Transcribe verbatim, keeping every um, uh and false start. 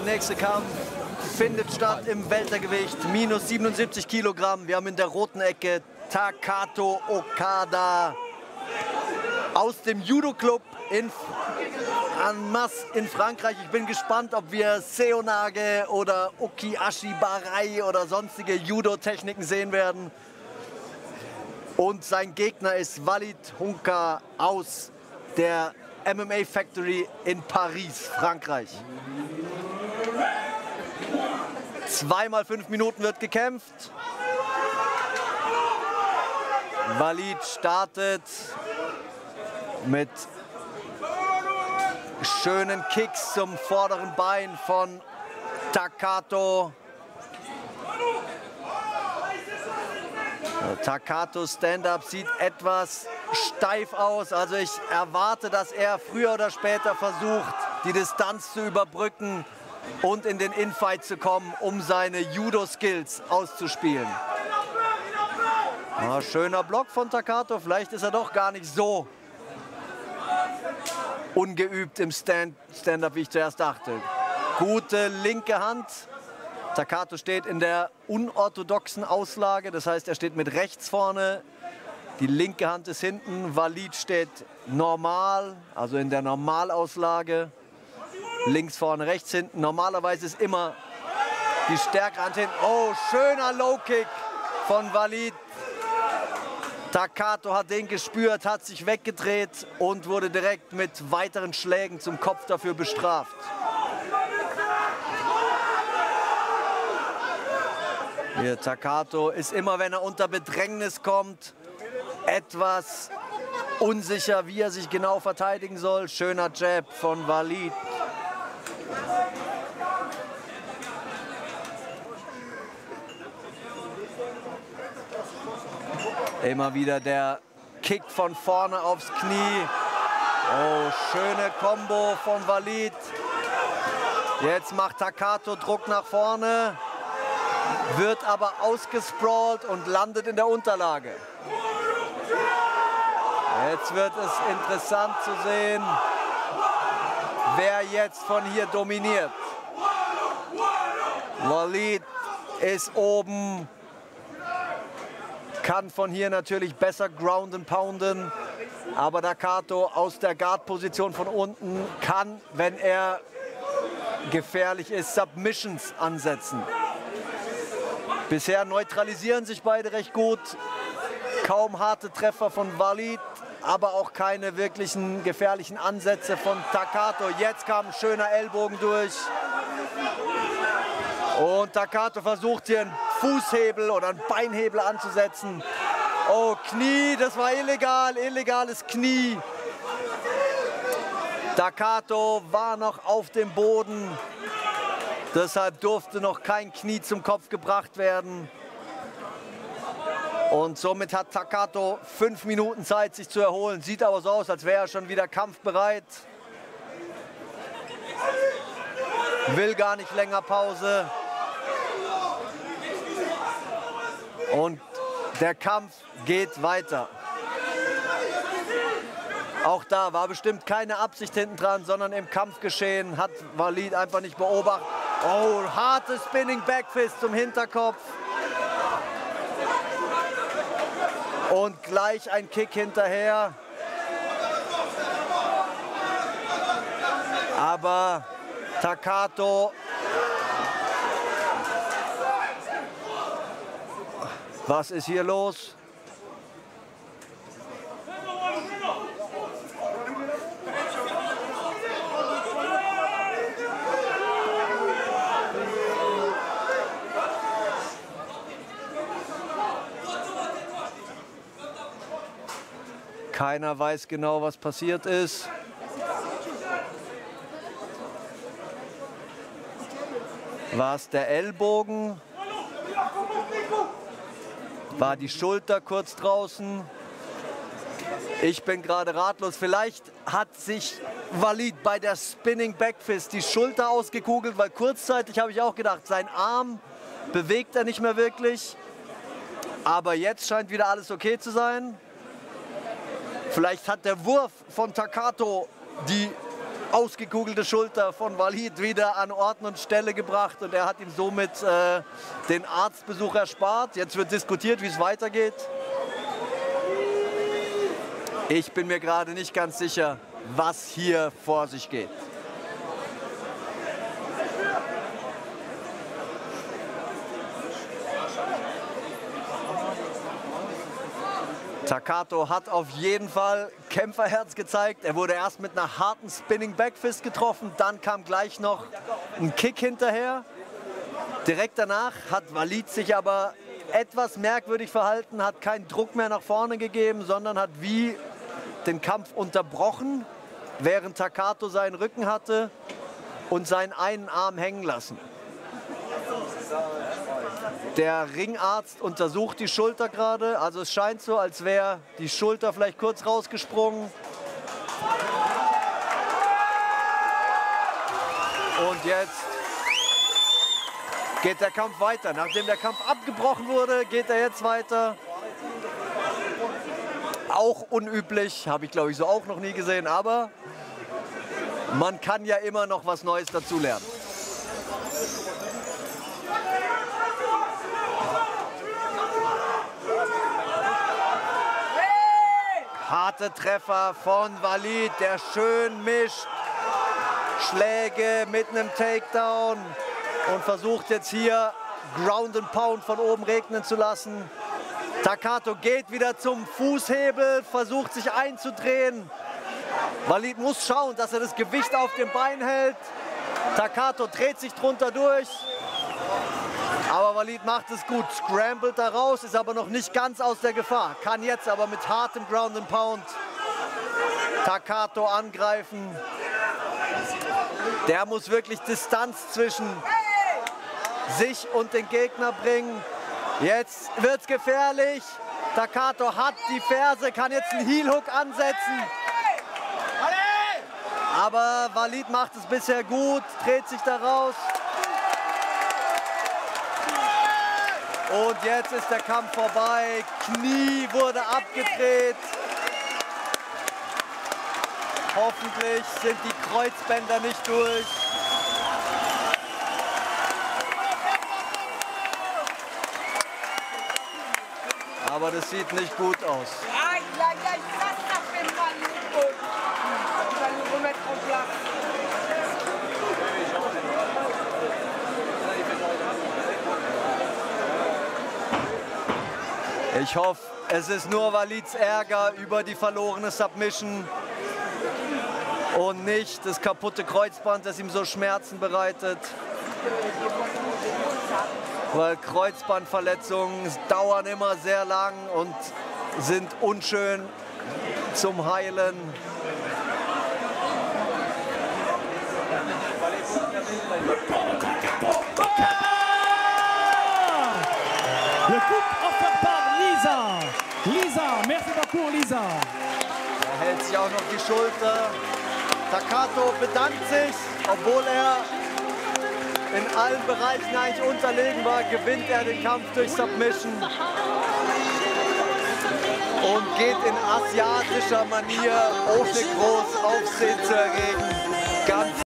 nächste Kampf findet statt im Weltergewicht, minus siebenundsiebzig Kilogramm. Wir haben in der roten Ecke Takato Okada aus dem Judo-Club in Annemasse in Frankreich. Ich bin gespannt, ob wir Seoinage oder Ukiashi-Barai oder sonstige Judo-Techniken sehen werden. Und sein Gegner ist Walid Hunka aus der M M A Factory in Paris, Frankreich. Zweimal fünf Minuten wird gekämpft. Walid startet mit schönen Kicks zum vorderen Bein von Takato. Takato Stand-Up sieht etwas steif aus. Also ich erwarte, dass er früher oder später versucht, die Distanz zu überbrücken und in den Infight zu kommen, um seine Judo-Skills auszuspielen. Ah, schöner Block von Takato. Vielleicht ist er doch gar nicht so ungeübt im Stand-Up, wie ich zuerst dachte. Gute linke Hand. Takato steht in der unorthodoxen Auslage, das heißt, er steht mit rechts vorne, die linke Hand ist hinten. Walid steht normal, also in der Normalauslage, links vorne, rechts hinten. Normalerweise ist immer die stärkere Hand hinten. Oh, schöner Low-Kick von Walid. Takato hat den gespürt, hat sich weggedreht und wurde direkt mit weiteren Schlägen zum Kopf dafür bestraft. Hier, Takato ist immer, wenn er unter Bedrängnis kommt, etwas unsicher, wie er sich genau verteidigen soll. Schöner Jab von Walid. Immer wieder der Kick von vorne aufs Knie. Oh, schöne Kombo von Walid. Jetzt macht Takato Druck nach vorne, wird aber ausgesprawlt und landet in der Unterlage. Jetzt wird es interessant zu sehen, wer jetzt von hier dominiert. Walid ist oben, kann von hier natürlich besser ground and pounden, aber Takato aus der Guard-Position von unten kann, wenn er gefährlich ist, Submissions ansetzen. Bisher neutralisieren sich beide recht gut. Kaum harte Treffer von Walid, aber auch keine wirklichen gefährlichen Ansätze von Takato. Jetzt kam ein schöner Ellbogen durch. Und Takato versucht hier einen Fußhebel oder einen Beinhebel anzusetzen. Oh, Knie, das war illegal, illegales Knie. Takato war noch auf dem Boden. Deshalb durfte noch kein Knie zum Kopf gebracht werden. Und somit hat Takato fünf Minuten Zeit, sich zu erholen. Sieht aber so aus, als wäre er schon wieder kampfbereit. Will gar nicht länger Pause. Und der Kampf geht weiter. Auch da war bestimmt keine Absicht hinten dran, sondern im Kampfgeschehen hat Walid einfach nicht beobachtet. Oh, harte Spinning Backfist zum Hinterkopf. Und gleich ein Kick hinterher. Aber Takato was ist hier los? Keiner weiß genau, was passiert ist. War es der Ellbogen? War die Schulter kurz draußen? Ich bin gerade ratlos. Vielleicht hat sich Walid bei der Spinning Backfist die Schulter ausgekugelt, weil kurzzeitig habe ich auch gedacht, sein Arm bewegt er nicht mehr wirklich. Aber jetzt scheint wieder alles okay zu sein. Vielleicht hat der Wurf von Takato die ausgekugelte Schulter von Walid wieder an Ort und Stelle gebracht und er hat ihm somit äh, den Arztbesuch erspart. Jetzt wird diskutiert, wie es weitergeht. Ich bin mir gerade nicht ganz sicher, was hier vor sich geht. Takato hat auf jeden Fall Kämpferherz gezeigt. Er wurde erst mit einer harten Spinning Backfist getroffen, dann kam gleich noch ein Kick hinterher. Direkt danach hat Walid sich aber etwas merkwürdig verhalten, hat keinen Druck mehr nach vorne gegeben, sondern hat wie den Kampf unterbrochen, während Takato seinen Rücken hatte und seinen einen Arm hängen lassen. Der Ringarzt untersucht die Schulter gerade, also es scheint so, als wäre die Schulter vielleicht kurz rausgesprungen. Und jetzt geht der Kampf weiter. Nachdem der Kampf abgebrochen wurde, geht er jetzt weiter. Auch unüblich, habe ich glaube ich so auch noch nie gesehen, aber man kann ja immer noch was Neues dazulernen. Harte Treffer von Walid, der schön mischt. Schläge mit einem Takedown und versucht jetzt hier Ground and Pound von oben regnen zu lassen. Takato geht wieder zum Fußhebel, versucht sich einzudrehen. Walid muss schauen, dass er das Gewicht auf dem Bein hält. Takato dreht sich drunter durch. Aber Walid macht es gut, scrambled da raus, ist aber noch nicht ganz aus der Gefahr. Kann jetzt aber mit hartem Ground and Pound Takato angreifen. Der muss wirklich Distanz zwischen sich und den Gegner bringen. Jetzt wird's gefährlich. Takato hat die Ferse, kann jetzt einen Heel Hook ansetzen. Aber Walid macht es bisher gut, dreht sich da raus. Und jetzt ist der Kampf vorbei. Knie wurde abgedreht. Hoffentlich sind die Kreuzbänder nicht durch. Aber das sieht nicht gut aus. Ich hoffe, es ist nur Walids Ärger über die verlorene Submission und nicht das kaputte Kreuzband, das ihm so Schmerzen bereitet. Weil Kreuzbandverletzungen dauern immer sehr lang und sind unschön zum Heilen. Le coup offert par Lisa. Lisa, merci beaucoup Lisa. Er hält sich auch noch die Schulter. Takato bedankt sich, obwohl er in allen Bereichen eigentlich unterlegen war, gewinnt er den Kampf durch Submission und geht in asiatischer Manier, ohne groß Aufsehen zu erregen, ganz